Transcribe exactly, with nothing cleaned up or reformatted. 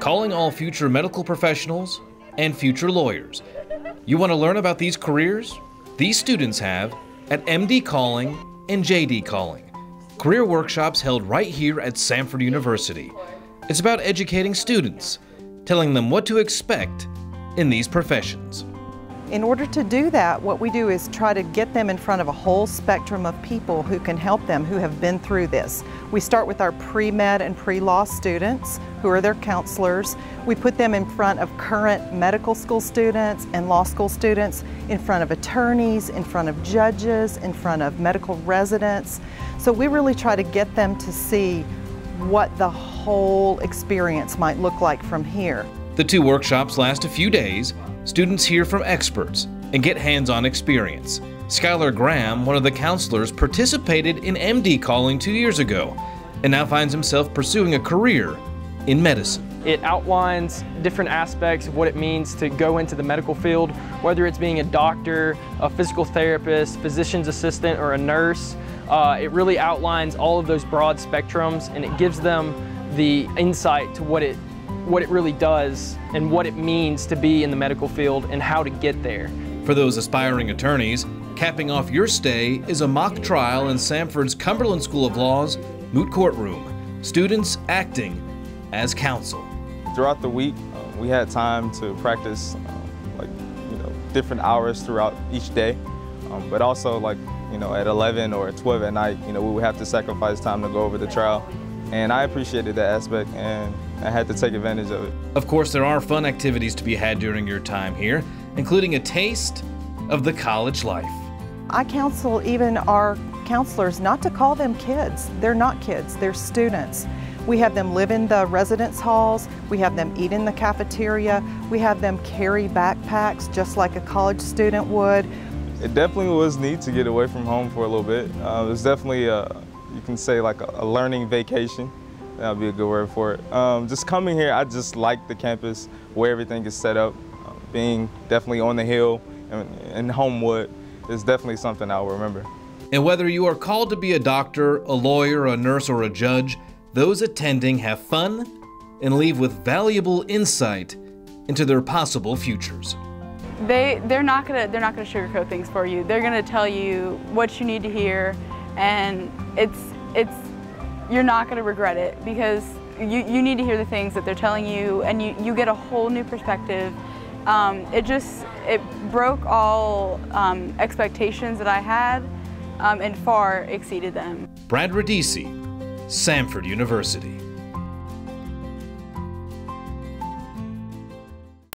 calling all future medical professionals and future lawyers. You want to learn about these careers? These students have at M D Calling and J D Calling, career workshops held right here at Samford University. It's about educating students, telling them what to expect in these professions. In order to do that, what we do is try to get them in front of a whole spectrum of people who can help them, who have been through this. We start with our pre-med and pre-law students, who are their counselors. We put them in front of current medical school students and law school students, in front of attorneys, in front of judges, in front of medical residents. So we really try to get them to see what the whole experience might look like from here. The two workshops last a few days. Students hear from experts and get hands-on experience. Skylar Graham, one of the counselors, participated in M D Calling two years ago and now finds himself pursuing a career in medicine. It outlines different aspects of what it means to go into the medical field, whether it's being a doctor, a physical therapist, physician's assistant, or a nurse. Uh, it really outlines all of those broad spectrums, and it gives them the insight to what it what it really does and what it means to be in the medical field and how to get there. For those aspiring attorneys, capping off your stay is a mock trial in Samford's Cumberland School of Law's moot courtroom. Students acting as counsel. Throughout the week, uh, we had time to practice uh, like you know different hours throughout each day, um, but also like you know at eleven or twelve at night, you know we would have to sacrifice time to go over the trial, and I appreciated that aspect and I had to take advantage of it. Of course, there are fun activities to be had during your time here, including a taste of the college life. I counsel even our counselors not to call them kids. They're not kids, they're students. We have them live in the residence halls, we have them eat in the cafeteria, we have them carry backpacks just like a college student would. It definitely was neat to get away from home for a little bit. Uh, it was definitely, a, you can say like a, a learning vacation. That would be a good word for it. Um, just coming here, I just like the campus, where everything is set up. Uh, being definitely on the hill and in Homewood is definitely something I'll remember. And whether you are called to be a doctor, a lawyer, a nurse, or a judge, those attending have fun and leave with valuable insight into their possible futures. They, they're not gonna, they're not gonna sugarcoat things for you. They're gonna tell you what you need to hear, and it's, it's, you're not going to regret it, because you, you need to hear the things that they're telling you, and you, you get a whole new perspective. Um, it just, it broke all um, expectations that I had um, and far exceeded them. Brad Radici, Samford University.